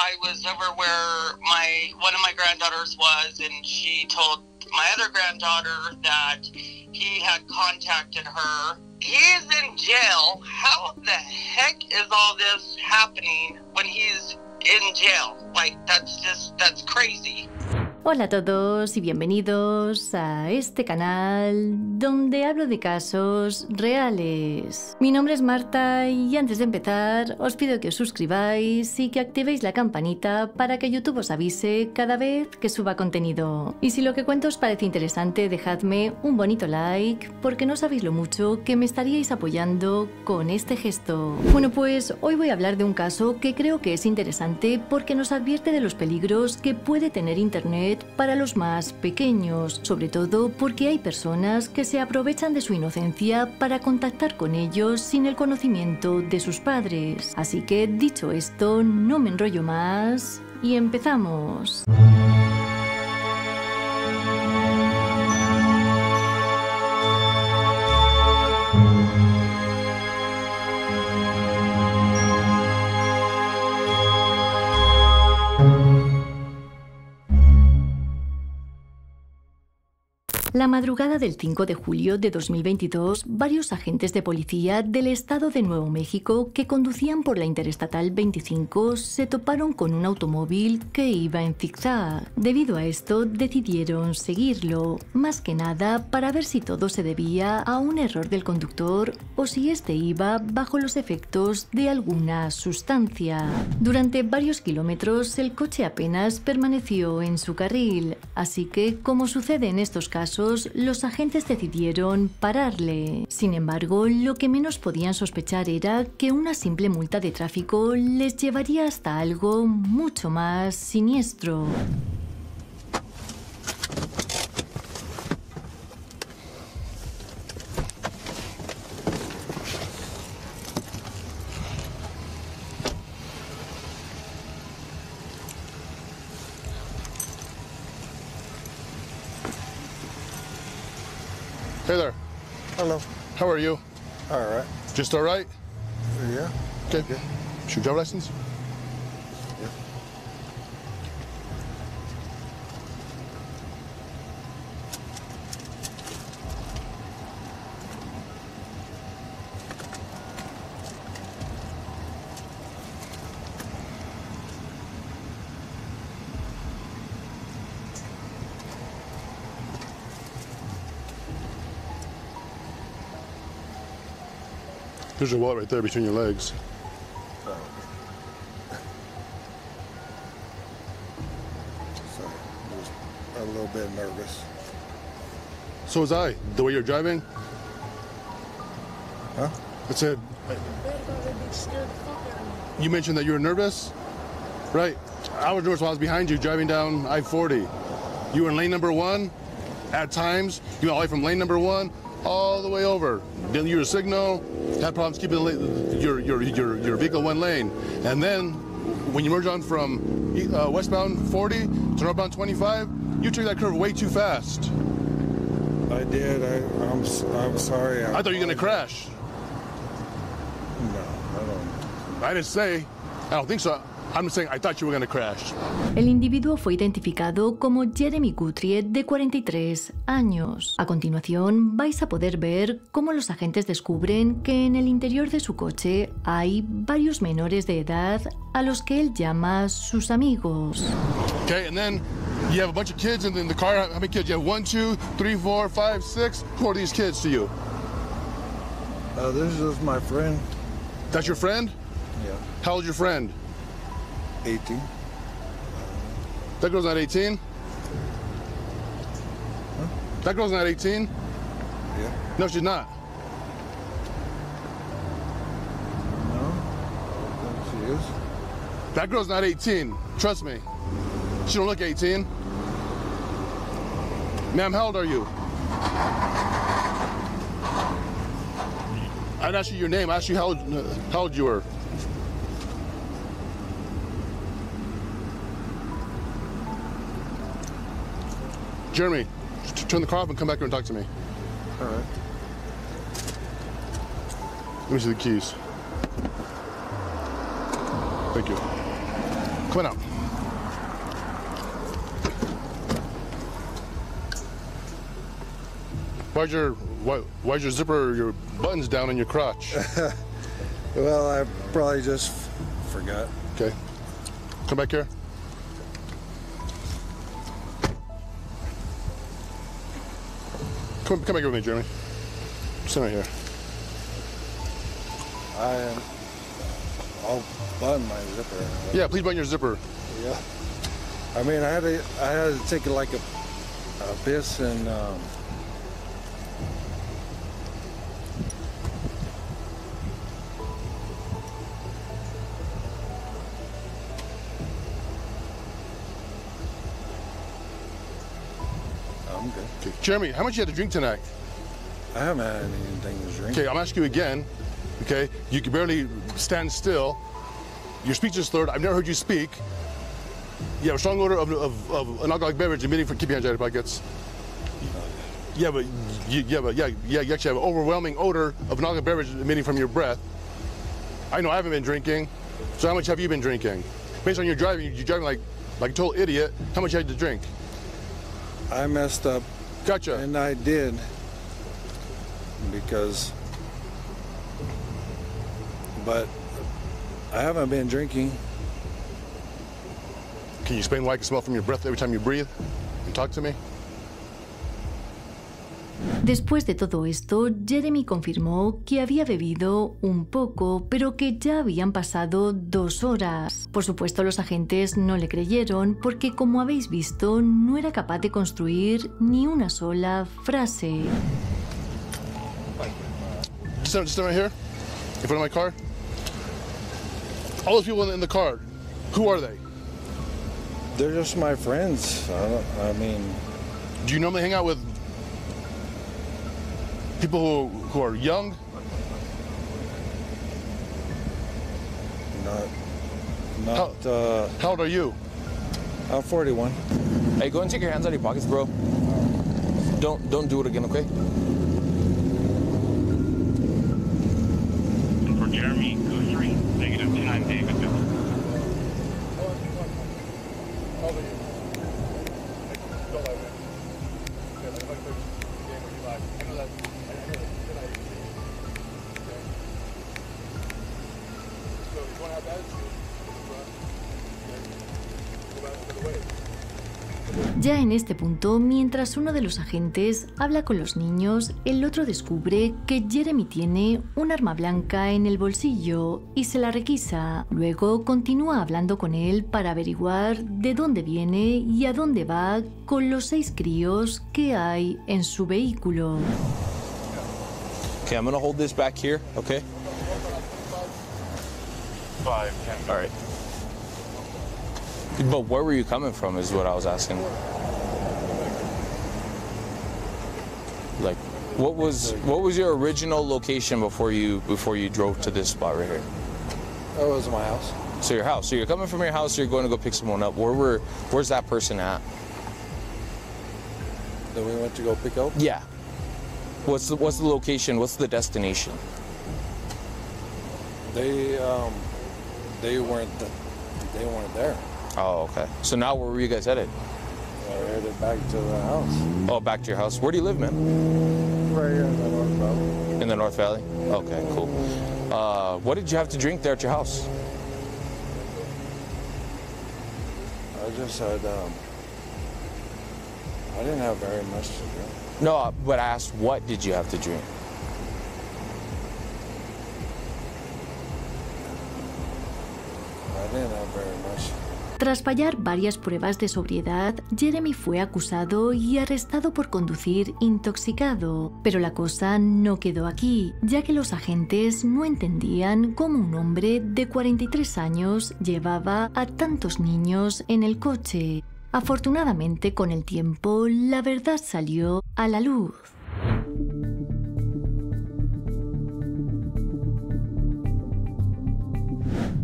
I was over where one of my granddaughters was, and she told my other granddaughter that he had contacted her. He's in jail. How the heck is all this happening when he's in jail? Like, that's crazy. Hola a todos y bienvenidos a este canal donde hablo de casos reales. Mi nombre es Marta y antes de empezar os pido que os suscribáis y que activéis la campanita para que YouTube os avise cada vez que suba contenido. Y si lo que cuento os parece interesante, dejadme un bonito like porque no sabéis lo mucho que me estaríais apoyando con este gesto. Bueno, pues hoy voy a hablar de un caso que creo que es interesante porque nos advierte de los peligros que puede tener Internet para los más pequeños, sobre todo porque hay personas que se aprovechan de su inocencia para contactar con ellos sin el conocimiento de sus padres. Así que, dicho esto, no me enrollo más y empezamos. La madrugada del 5 de julio de 2022, varios agentes de policía del estado de Nuevo México que conducían por la Interestatal 25 se toparon con un automóvil que iba en zigzag. Debido a esto, decidieron seguirlo, más que nada para ver si todo se debía a un error del conductor o si este iba bajo los efectos de alguna sustancia. Durante varios kilómetros, el coche apenas permaneció en su carril, así que, como sucede en estos casos, los agentes decidieron pararle. Sin embargo, lo que menos podían sospechar era que una simple multa de tráfico les llevaría hasta algo mucho más siniestro. Hey there. Hello. How are you? All right. Just all right? Yeah. Okay. Is your driver's license? Yeah. There's your wallet right there between your legs. Sorry. Just a little bit nervous. So was I. The way you're driving? Huh? I said, you mentioned that you were nervous? Right. I was nervous while I was behind you driving down I-40. You were in lane number 1. At times, you went all the way from lane number 1 all the way over. Didn't use your signal, had problems keeping your vehicle one lane. And then, when you merge on from westbound 40 to northbound 25, you took that curve way too fast. I did. I'm sorry. I thought you were going to crash. No, I don't. I didn't say. I don't think so. I'm just saying I thought you were going to crash. El individuo fue identificado como Jeremy Guthrie, de 43 años. A continuación, vais a poder ver cómo los agentes descubren que en el interior de su coche hay varios menores de edad a los que él llama sus amigos. Okay, and then you have a bunch of kids in the car. How many kids? You have 1, 2, 3, 4, 5, 6. Who are these kids to you? This is my friend. That's your friend? Yeah. How old's your friend? 18. That girl's not 18? Huh? That girl's not 18? Yeah. No, she's not. No, I don't think she is. That girl's not 18. Trust me. She don't look 18. Ma'am, how old are you? I didn't ask you your name. I asked you how old you were. Jeremy, turn the car off and come back here and talk to me. All right. Let me see the keys. Thank you. Come on out. Why's your zipper, your buttons down in your crotch? Well, I probably just forgot. Okay. Come back here. Come back here with me, Jeremy. Sit right here. I'll button my zipper. Yeah, please button your zipper. Yeah. I mean, I had to take it like a piss and I'm good. Okay. Jeremy, how much you had to drink tonight? I haven't had anything to drink. Okay, I'm asking you again. Okay, you can barely stand still. Your speech is slurred. I've never heard you speak. You have a strong odor of an alcoholic beverage emitting from. Keep your hands out of your pockets. Yeah, but you actually have an overwhelming odor of an alcoholic beverage emitting from your breath. I know I haven't been drinking. So how much have you been drinking? Based on your driving, you're driving like a total idiot. How much you had to drink? I messed up. Gotcha. And I did because, but I haven't been drinking. Can you explain why I can smell from your breath every time you breathe and talk to me? Después de todo esto, Jeremy confirmó que había bebido un poco, pero que ya habían pasado 2 horas. Por supuesto, los agentes no le creyeron porque, como habéis visto, no era capaz de construir ni una sola frase. Just stand right here, in front of my car. All those people in the car, who are they? They're just my friends. I mean, Do you normally hang out with people who are young? not. How old are you? I'm 41. Hey, go and take your hands out of your pockets, bro. Don't do it again, okay? And for Jeremy Goosery, -10 Davidville. Ya en este punto, mientras uno de los agentes habla con los niños, el otro descubre que Jeremy tiene un arma blanca en el bolsillo y se la requisa. Luego continúa hablando con él para averiguar de dónde viene y a dónde va con los 6 críos que hay en su vehículo. Okay, I'm gonna hold this back here, okay? 5, 10. All right. But where were you coming from is what I was asking. Like, what was your original location before you drove to this spot right here? That was my house. So your house. So you're coming from your house, you're going to go pick someone up. Where's that person at? That we went to go pick up. Yeah. What's the location? What's the destination? They weren't there. Oh, okay. So now where were you guys headed? I headed back to the house. Oh, back to your house. Where do you live, man? Right here in the North Valley. In the North Valley? Okay, cool. What did you have to drink there at your house? I just had, I didn't have very much to drink. No, but I asked, what did you have to drink? I didn't have very much. Tras fallar varias pruebas de sobriedad, Jeremy fue acusado y arrestado por conducir intoxicado. Pero la cosa no quedó aquí, ya que los agentes no entendían cómo un hombre de 43 años llevaba a tantos niños en el coche. Afortunadamente, con el tiempo, la verdad salió a la luz.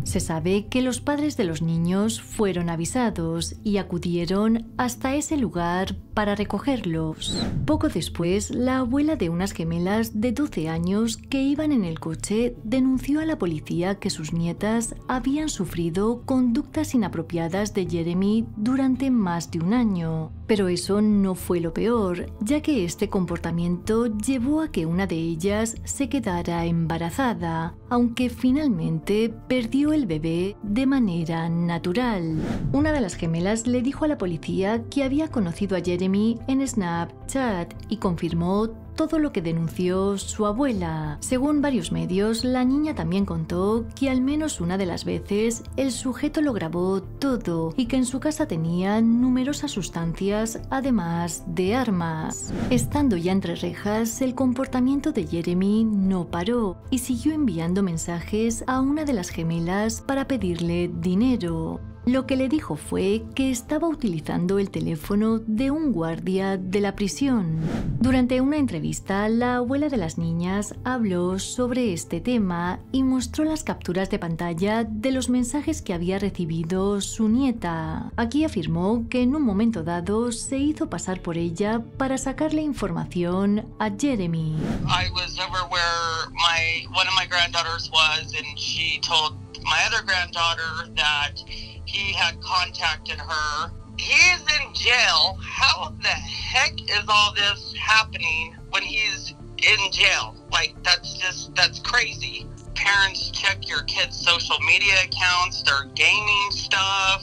Se sabe que los padres de los niños fueron avisados y acudieron hasta ese lugar para recogerlos. Poco después, la abuela de unas gemelas de 12 años que iban en el coche denunció a la policía que sus nietas habían sufrido conductas inapropiadas de Jeremy durante más de un año. Pero eso no fue lo peor, ya que este comportamiento llevó a que una de ellas se quedara embarazada, aunque finalmente perdió el bebé de manera natural. Una de las gemelas le dijo a la policía que había conocido a Jeremy en Snapchat y confirmó todo lo que denunció su abuela. Según varios medios, la niña también contó que al menos una de las veces el sujeto lo grabó todo y que en su casa tenía numerosas sustancias además de armas. Estando ya entre rejas, el comportamiento de Jeremy no paró y siguió enviando mensajes a una de las gemelas para pedirle dinero. Lo que le dijo fue que estaba utilizando el teléfono de un guardia de la prisión. Durante una entrevista, la abuela de las niñas habló sobre este tema y mostró las capturas de pantalla de los mensajes que había recibido su nieta. Aquí afirmó que en un momento dado se hizo pasar por ella para sacarle información a Jeremy. I was over where one of my granddaughters was, and she told my other granddaughter that he had contacted her. He's in jail. How the heck is all this happening when he's in jail? Like, that's crazy. Parents check your kids' social media accounts, their gaming stuff.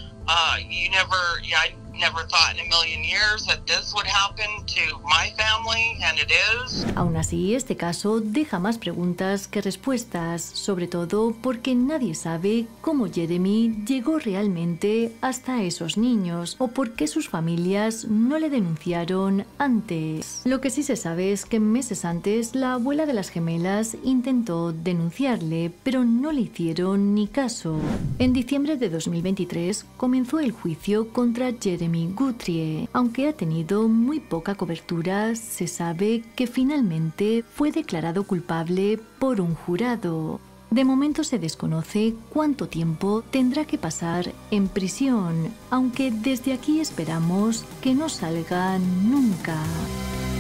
I never thought in a million years that this would happen to my family, and it is. Aún así, este caso deja más preguntas que respuestas, sobre todo porque nadie sabe cómo Jeremy llegó realmente hasta esos niños o por qué sus familias no le denunciaron antes. Lo que sí se sabe es que meses antes la abuela de las gemelas intentó denunciarle, pero no le hicieron ni caso. En diciembre de 2023 comenzó el juicio contra Jeremy Guthrie. Aunque ha tenido muy poca cobertura, se sabe que finalmente fue declarado culpable por un jurado. De momento se desconoce cuánto tiempo tendrá que pasar en prisión, aunque desde aquí esperamos que no salga nunca.